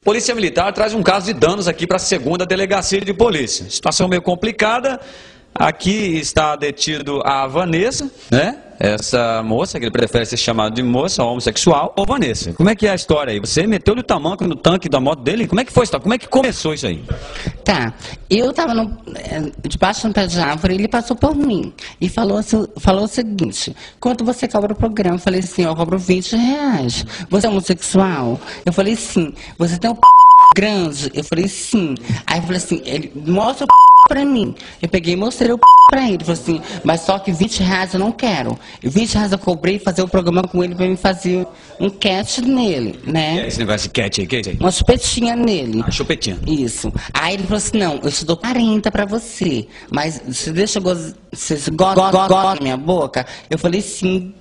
Polícia Militar traz um caso de danos aqui para a 2ª Delegacia de Polícia. Situação meio complicada. Aqui está detido a Vanessa, né? Essa moça, que ele prefere ser chamado de moça homossexual. Ô Vanessa, como é que é a história aí? Você meteu-lhe o tamanco no tanque da moto dele? Como é que foi isso? Como é que começou isso aí? Tá, eu tava debaixo de um pé de árvore, ele passou por mim e falou o seguinte: quanto você cobra o programa? Eu falei assim: eu cobro R$20. Você é homossexual? Eu falei sim. Você tem um grande? Eu falei sim. Aí eu falei assim: ele mostra o pra mim. Eu peguei e mostrei o pra ele. Ele falou assim: mas só que R$20 eu não quero. R$20 eu cobrei fazer o programa com ele pra me fazer um cat nele, né? Esse negócio de cat aí, que é isso aí? Uma chupetinha nele. Uma chupetinha. Isso. Aí ele falou assim: não, eu te dou 40 pra você, mas você deixa você gosta da minha boca? Eu falei sim.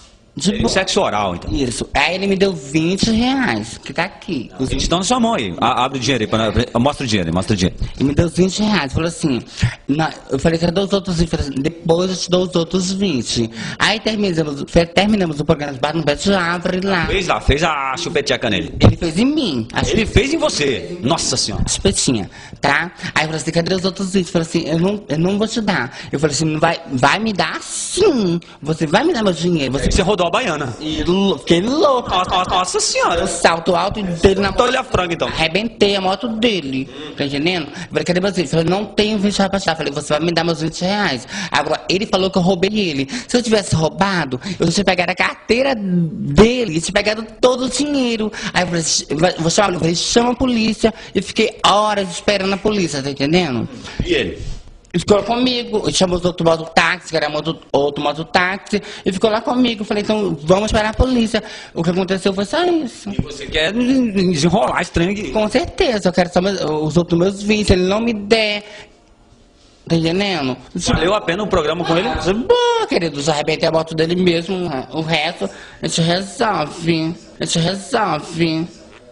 Sexo oral, então. Isso. Aí ele me deu R$20, que tá aqui. Os 20 estão na sua mão aí. Abre o dinheiro aí. Mostra o dinheiro, mostra o dinheiro. Ele me deu R$20. Falou assim: eu falei que eu dou os outros 20. Falei assim: depois eu te dou os outros 20. Aí terminamos o programa de no pé de árvore lá. Fez a chupeteca nele. Ele fez em mim. Ele fez em você. Nossa Senhora. Chupetinha, tá? Aí eu falei assim: cadê os outros 20? Eu falei assim: eu não vou te dar. Eu falei assim: não vai me dar sim. Você vai me dar meu dinheiro. Você rodou a baiana. E fiquei louco. Nossa Senhora. Eu salto alto dele na Tô-lhe a franga, então. Arrebentei a moto dele. Tá entendendo? Eu falei: cadê meus 20? Eu falei: não tenho R$20 pra te dar. Eu falei: você vai me dar meus R$20. Agora, ele falou que eu roubei ele. Se eu tivesse roubado, eu tinha pegado a carteira dele e tinha pegado todo o dinheiro. Aí eu falei: vou chamar, eu falei: chama a polícia. E fiquei horas esperando a polícia, tá entendendo? E ele? Ele ficou comigo, chamou os outros mototáxi, que era outro mototáxi, e ficou lá comigo. Eu falei: então vamos esperar a polícia. O que aconteceu foi só isso. E você quer desenrolar esse trem aqui? Com certeza, eu quero só os outros meus 20, se ele não me der. Tá entendendo? Valeu a pena o programa com ele? Bom, querido, já arrebentei a moto dele mesmo. O resto a gente resolve. A gente resolve.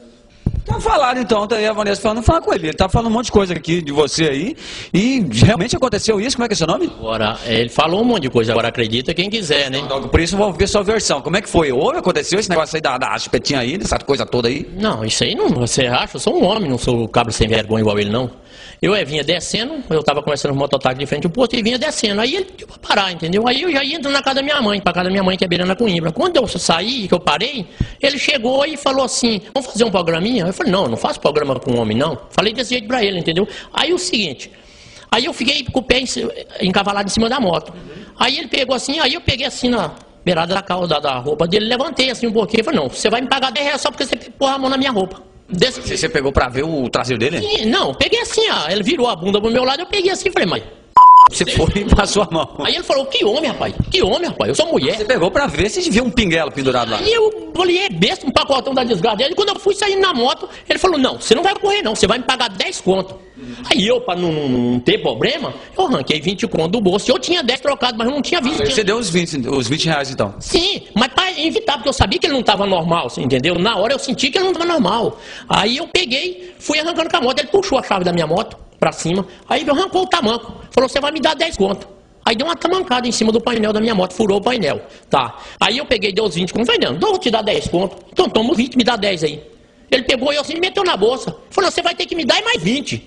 Então falaram então, tá aí a Vanessa falando, fala com ele. Ele tá falando um monte de coisa aqui de você aí. E realmente aconteceu isso? Como é que é seu nome? Agora, ele falou um monte de coisa, agora acredita quem quiser, né? Então, por isso eu vou ver sua versão. Como é que foi? Aconteceu esse negócio aí da chupetinha aí, dessa coisa toda aí? Não, isso aí não, você acha? Eu sou um homem, não sou cabra sem vergonha igual ele, não. Eu vinha descendo, eu tava conversando com o mototáxi de frente ao posto e vinha descendo. Aí ele pediu pra parar, entendeu? Aí eu já ia entrando na casa da minha mãe, pra casa da minha mãe que é beirando na Coimbra. Quando eu saí, que eu parei, ele chegou e falou assim: vamos fazer um programinha? Eu falei: não, eu não faço programa com homem, não. Falei desse jeito pra ele, entendeu? Aí o seguinte, aí eu fiquei com o pé encavalado em cima da moto. Aí ele pegou assim, aí eu peguei assim na beirada da calça da roupa dele, levantei assim um pouquinho e falei: não, você vai me pagar R$10 só porque você pôs a mão na minha roupa. Você pegou pra ver o traseiro dele? Sim, não, peguei assim, ó. Ele virou a bunda pro meu lado, eu peguei assim e falei: mas você foi e passou a mão. Aí ele falou: que homem, rapaz? Que homem, rapaz? Eu sou mulher. Você pegou pra ver se viu um pinguelo pendurado lá. Aí eu falei: é besta, um pacotão da desgraça. Aí quando eu fui saindo na moto, ele falou: não, você não vai correr não, você vai me pagar 10 conto. Aí eu, pra não ter problema, eu arranquei 20 conto do bolso. Eu tinha 10 trocado, mas eu não tinha 20. Você deu os 20 reais então? Sim, mas pra evitar, porque eu sabia que ele não estava normal, você entendeu? Na hora eu senti que ele não estava normal. Aí eu peguei, fui arrancando com a moto, ele puxou a chave da minha moto pra cima, aí ele arrancou o tamanco, falou: você vai me dar 10 conto. Aí deu uma tamancada em cima do painel da minha moto, furou o painel, tá? Aí eu peguei, deu os 20 conto, falei: não, vou te dar 10 conto, então toma os 20, me dá 10 aí. Ele pegou e assim, me meteu na bolsa, falou: você vai ter que me dar mais 20.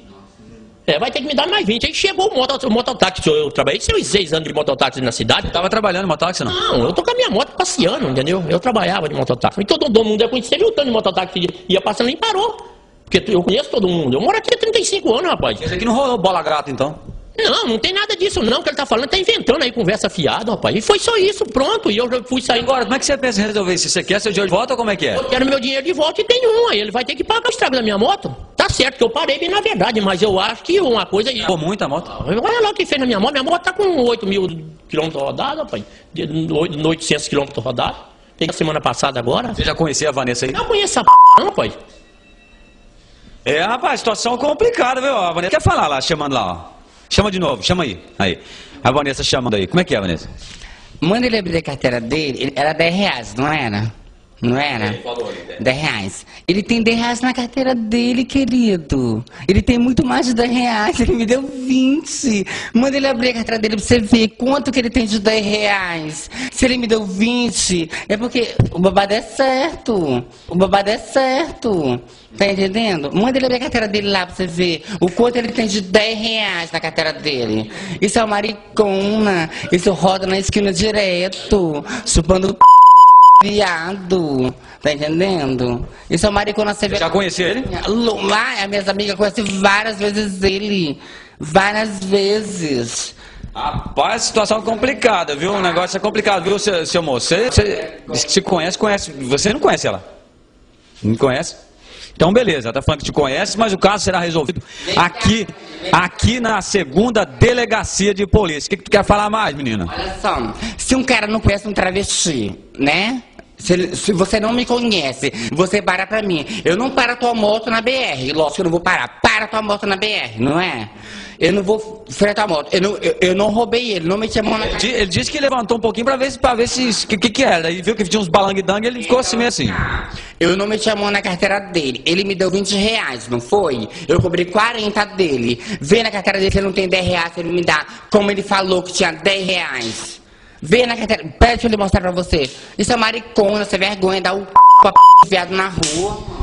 Vai ter que me dar mais 20. Aí chegou o mototáxi, eu trabalhei 6 anos de mototáxi na cidade. Tava trabalhando no mototáxi, não? Não, eu tô com a minha moto passeando, entendeu? Eu trabalhava de mototáxi. E todo mundo ia conhecer, viu o tanto de mototáxi que ia passando e parou. Porque eu conheço todo mundo. Eu moro aqui há 35 anos, rapaz. Esse aqui não rolou bola grata, então? Não, não tem nada disso não, que ele tá falando, tá inventando aí conversa fiada, rapaz. E foi só isso, pronto, e eu já fui sair. Agora, como é que você pensa em resolver isso? Você quer seu dinheiro de volta ou como é que é? Eu quero meu dinheiro de volta e tem um, aí ele vai ter que pagar o estrago da minha moto. Tá certo que eu parei bem na verdade, mas eu acho que uma coisa... Pô, muita moto? Olha lá o que fez na minha moto tá com 8 mil quilômetros rodados, rapaz, 800 quilômetros rodados. Tem semana passada agora. Você já conhecia a Vanessa aí? Não conheço a não, rapaz. Rapaz, situação complicada, viu? A Vanessa quer falar lá, chamando lá, ó. Chama de novo, chama aí. Aí. A Vanessa chamando aí. Como é que é, Vanessa? Manda ele abrir a carteira dele, era R$10, não era? Não era? Ele falou ali, né? 10 reais. Ele tem 10 reais na carteira dele, querido. Ele tem muito mais de 10 reais. Ele me deu 20. Manda ele abrir a carteira dele pra você ver quanto que ele tem de 10 reais. Se ele me deu 20, é porque o babado é certo. O babado é certo. Tá entendendo? Manda ele abrir a carteira dele lá pra você ver o quanto ele tem de 10 reais na carteira dele. Isso é uma maricona. Isso roda na esquina direto, chupando viado, tá entendendo? Isso é uma maricona severa. Já conhecia ele? Lá, as minhas amigas conhecem várias vezes ele. Várias vezes. Rapaz, situação complicada, viu? O negócio é complicado, viu, seu moço? Você se conhece, você não conhece ela? Não conhece? Então, beleza, ela tá falando que te conhece, mas o caso será resolvido aqui na segunda delegacia de polícia. O que tu quer falar mais, menina? Olha só, se um cara não conhece um travesti, né? Se você não me conhece, você para pra mim. Eu não paro a tua moto na BR. Lógico que eu não vou parar. Para a tua moto na BR, não é? Eu não vou fretar a moto. Eu não roubei ele, não meti a mão na cara. Ele disse que levantou um pouquinho pra ver se que era. Aí viu que tinha uns balang-dang e ele ficou assim meio assim. Eu não meti a mão na carteira dele. Ele me deu 20 reais, não foi? Eu cobrei 40 dele. Vê na carteira dele se ele não tem 10 reais, ele me dá. Como ele falou que tinha 10 reais. Vê na carteira. Pede pra ele mostrar pra você. Isso é maricona, você vergonha, dá o p viado na rua.